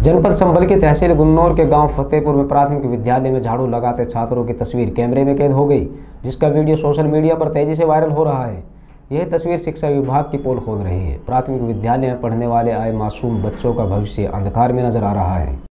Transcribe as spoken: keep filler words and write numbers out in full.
जनपद संभल की तहसील गुन्नौर के गांव फतेहपुर में प्राथमिक विद्यालय में झाड़ू लगाते छात्रों की तस्वीर कैमरे में कैद हो गई, जिसका वीडियो सोशल मीडिया पर तेजी से वायरल हो रहा है। यह तस्वीर शिक्षा विभाग की पोल खोल रही है। प्राथमिक विद्यालय में पढ़ने वाले आए मासूम बच्चों का भविष्य अंधकार में नजर आ रहा है।